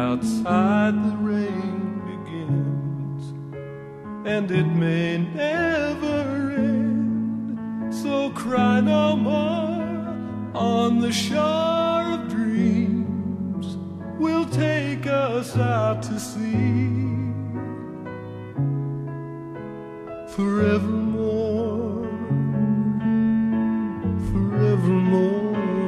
outside the rain begins, and it may never end. So cry no more on the shore of dreams. We'll take us out to sea forevermore, forevermore.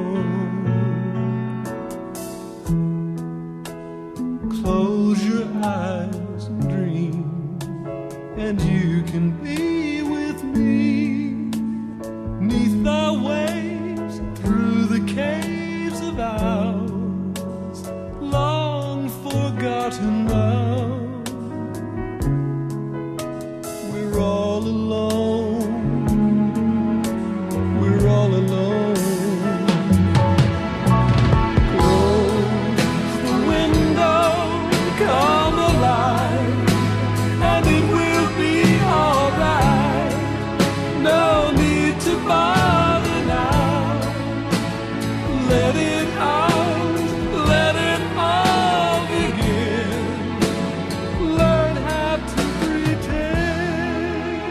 Close your eyes and dream, and you can be with me, 'neath the waves, through the caves of ours, long forgotten now. We're all alone, we're all alone. Come alive, and it will be alright. No need to bother now. Let it out, let it all begin. Learn how to pretend.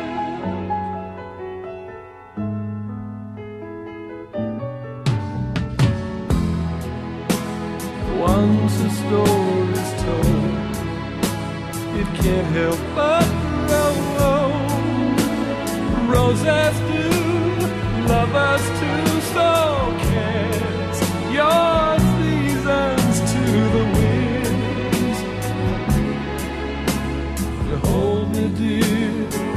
Once a story's told, it can't help but grow. Roses do, lovers too, so cast your seasons to the winds. You hold me dear,